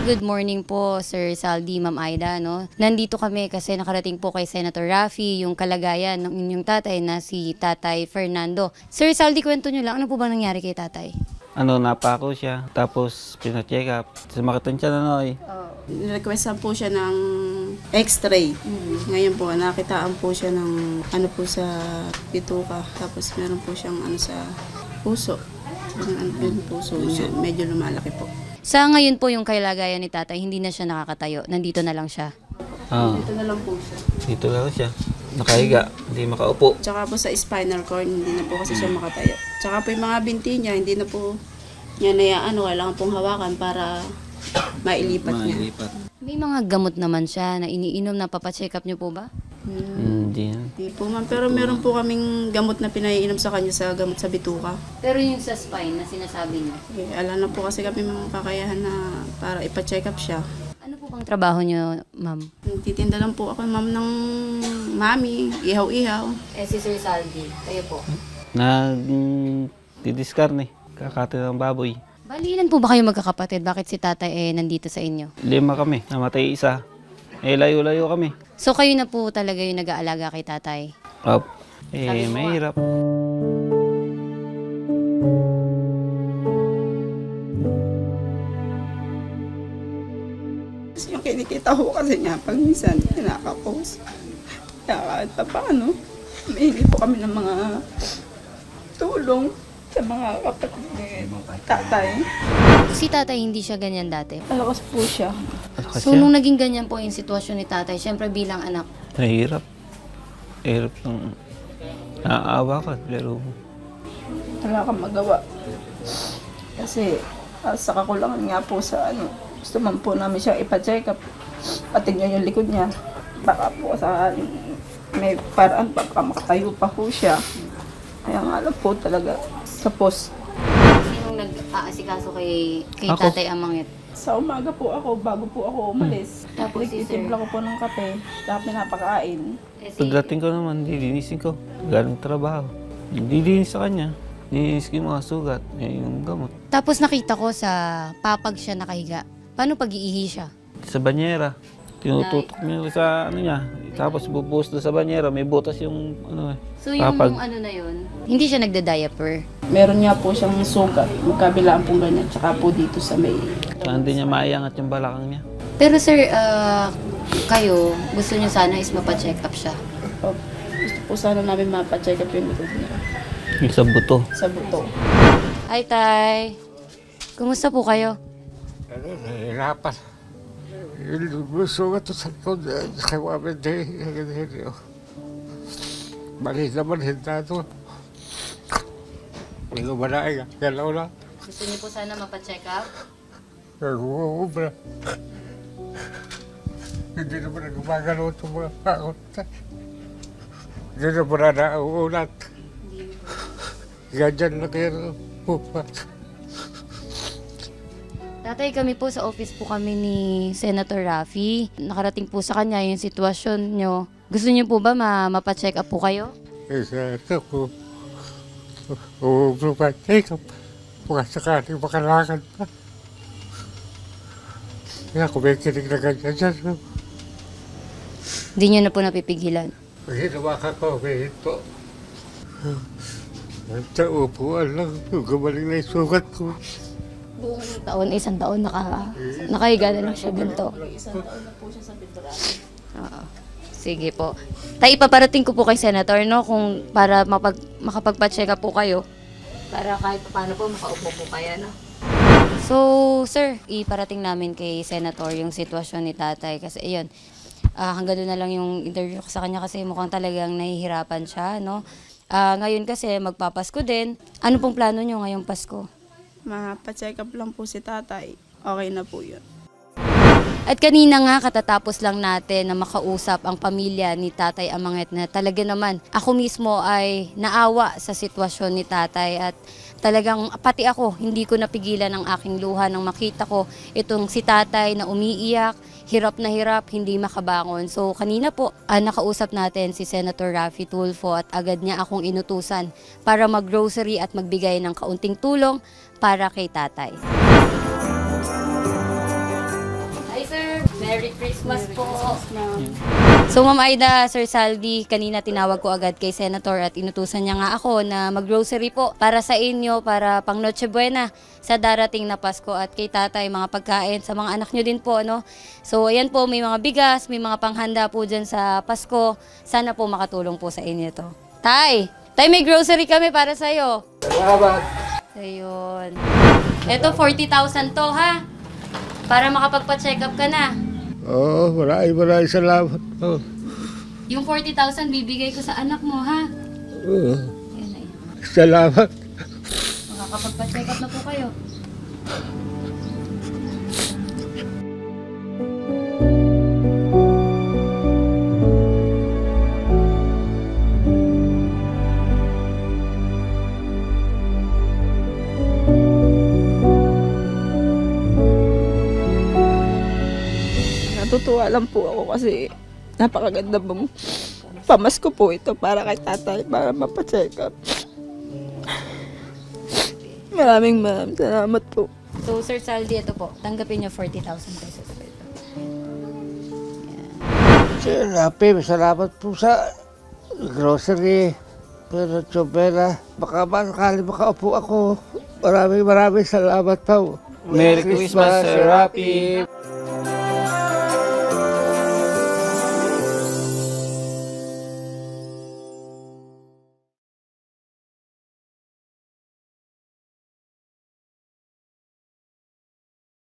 good morning po, Sir Saldi, Ma'am Aida. No? Nandito kami kasi nakarating po kay Senator Raffy yung kalagayan ng inyong tatay na si Tatay Fernando. Sir Saldi, kwento nyo lang, ano po ba nangyari kay tatay? Napako siya, tapos pina-check up. Sumakatan siya na noy. Requestan po siya ng x-ray. Ngayon po, nakitaan po siya ng ano po sa bituka. Tapos meron po siyang ano sa puso. Yung puso niya, medyo lumalaki po. Sa ngayon po yung kalagayan ni tatay, hindi na siya nakakatayo. Nandito na lang siya. Dito na lang po siya. Dito lang siya. Nakahiga, hindi makaupo. Tsaka po sa spinal cord, hindi na po kasi siya makatayo. Tsaka po yung mga binti niya, hindi na po niya na kailangan pong hawakan para mailipat niya. May mga gamot naman siya na iniinom na papacheck up niyo po ba? Hindi yan. Hindi po ma'am, pero meron po kaming gamot na pinaiinom sa kanya sa gamot sa bituka. Pero yung sa spine na sinasabi niyo, Alam na po kasi kami mga kakayahan na para ipa-check up siya. ano po bang trabaho niyo, ma'am? Titinda lang po ako ma'am ng mami, ihaw-ihaw. Si Sir Saldi, kayo po. Didiskarne, kakati ng baboy. Bali, ilan po ba kayo magkakapatid? Bakit si tatay nandito sa inyo? 5 kami, namatay isa. Layo-layo kami. So kayo na po talaga yung nag-aalaga kay tatay? Mahirap. Yung kinikita ko kasi niya, pag minsan, kinakapos. Kaya kahit pa paano, humihingi po kami ng mga tulong sa mga kapatid ni tatay. Si tatay hindi siya ganyan dati. Malakas po siya. So nung naging ganyan po yung sitwasyon ni tatay, syempre bilang anak, Mahirap. Mahirap ng naaawa ka, pero Wala kang magawa. Kasi sa kakulangan nga po sa gusto man po namin siya ipa-check up. Patingnan yung likod niya. Baka po sa may paraan baka makatayo pa po siya. Kaya nga lang po talaga sa post. sinong nag-aasikaso kay Ako. tatay Amangit? Sa umaga po ako, bago po ako umalis. Tapos si sir? Nagtitimpla ko po ng kape, tapos pinapakain. pagdating ko naman, dilinisin ko. Galing trabaho. Dilinis sa kanya. Dilinis ko yung mga sugat, yung gamot. Tapos nakita ko sa papag siya nakahiga. Paano pag-iihi siya? Sa banyera. Tinututok niya sa niya. Tapos bubuhos doon sa banyera, may butas yung So yung papag. ano na yun, hindi siya nagda-diaper. Meron niya po siyang sugat, magkabilaan pong ganyan, tsaka po dito sa may... Saan din niya maiangat yung balakang niya. Pero sir, kayo, gusto niyo sana is mapacheck up siya. Gusto po sana namin mapacheck up yung likod niya Yung sa buto. sa buto. Hi, Tay. Kumusta po kayo? Nahihirapan. Yung sugat to sa likod, kawamin din. Mali naman, hinta to. Hindi ko manahin, galaw na. Gusto niyo po sana mapacheck up? Nag-uubra. Hindi naman nagmagalaw itong mga pakot. Hindi naman na nauulat. Ganyan na kayo pupat. Tatay, kami po sa office po kami ni Senator Raffy. Nakarating po sa kanya yung sitwasyon nyo. Gusto niyo po ba mapacheck up po kayo? Isa ko. Uubra pa. Take up. Baka sakaling makalakad pa. Kaya kung may kinig na ganyan dyan, Hindi niyo na po napipigilan. pag hinawakan ko, may hito. Sa upuan lang, gumaling na yung sugat ko. Buong taon, isang taon nakahiga na lang siya ganito. Isang taon na po siya sa Bitraan. Oo. Sige po. Tay, ipaparating ko po kay Senator, no? Kung para makapagpa-check up po kayo. Para kahit paano po makaupo po kaya, no? So, sir, iparating namin kay Senator yung sitwasyon ni tatay. Kasi, ayun, hanggang doon na lang yung interview ko sa kanya kasi mukhang talagang nahihirapan siya, no? Ngayon kasi, magpapasko din. Ano pong plano nyo ngayong Pasko? Mapacheck up lang po si tatay. Okay na po yun. At kanina nga katatapos lang natin na makausap ang pamilya ni Tatay Amangit na talaga naman ako mismo ay naawa sa sitwasyon ni tatay at talagang pati ako hindi ko napigilan ang aking luha nang makita ko itong si tatay na umiiyak, hirap na hirap, hindi makabangon. So kanina po nakausap natin si Senator Raffy Tulfo at agad niya akong inutusan para mag-grocery at magbigay ng kaunting tulong para kay tatay. Merry Christmas po. So Ma'am Aida, Sir Saldi, kanina tinawag ko agad kay Senator at inutusan niya nga ako na mag-grocery po para sa inyo, para pang Noche Buena sa darating na Pasko at kay tatay, mga pagkain sa mga anak nyo din po, no? So ayan po, may mga bigas, may mga panghanda po dyan sa Pasko. Sana po makatulong po sa inyo to. Tay, may grocery kami para sa'yo. Salamat. Ayun. Ito, 40,000 to, ha? Para makapagpa-check up ka na. Oo, maraming salamat. Oh. Yung 40,000 bibigay ko sa anak mo, ha? Oo, Ayan na yun. salamat. Makakapagpa-check up na po kayo. Natutuwa lang po ako kasi napakaganda pong pamasko po ito para kay tatay, para mapacheck up. Maraming salamat po. So, Sir Saldi, ito po. Tanggapin niyo 40,000 pesos po ito. Sir Rapi, salamat po sa grocery. Pero Chopera, baka sakali makaupo ako. Maraming salamat po. Merry Christmas, Sir Rapi.